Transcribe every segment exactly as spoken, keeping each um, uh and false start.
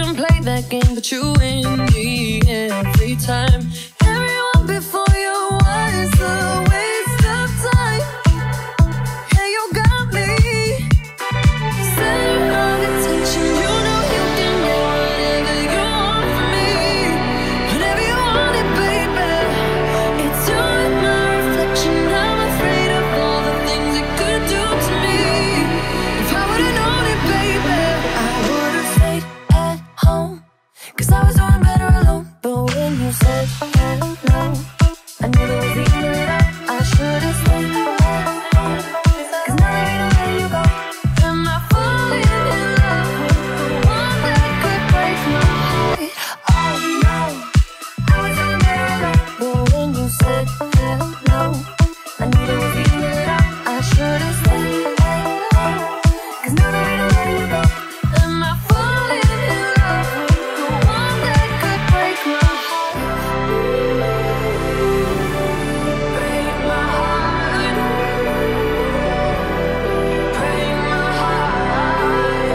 and play that game, but you win me every time. Everyone before you was a waste of time. Yeah, you got me. Center of attention, you know you can get whatever you want from me. Whenever you want it, baby. It's you and my reflection. I'm afraid of all the things it could do to me. If I would've known it, baby, I would've stayed at home, 'cause I was doing better alone. But when you said hello, I knew there was even that I should've stayed at home. 'Cause now there ain't no letting you go. Am I falling in love with the one that could break my heart? Oh no, I was doing better alone. But when you said hello, I knew there was even that I should've stayed at home. 'Cause now there ain't no letting you go. Am I falling in love with the one that could break my heart? Break my heart. Break my heart.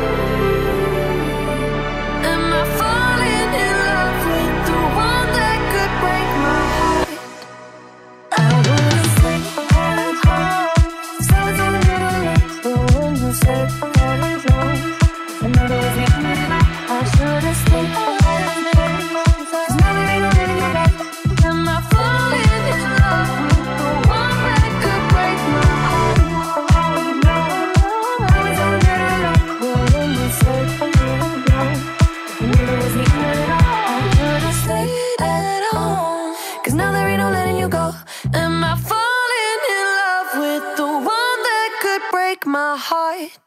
Am I falling in love with the one that could break my heart? I would've stayed at home, 'cause I was doing better alone. But when you said hello, I know there was even that I should've stayed at home. 'Cause now there ain't no letting you go. Am I falling in love with the one that could break my heart? Oh no, I was doing better alone. But when you said hello, I knew there was even that I should've stayed at home. 'Cause now there ain't no letting you go. Am I falling in love with the one that could break my heart?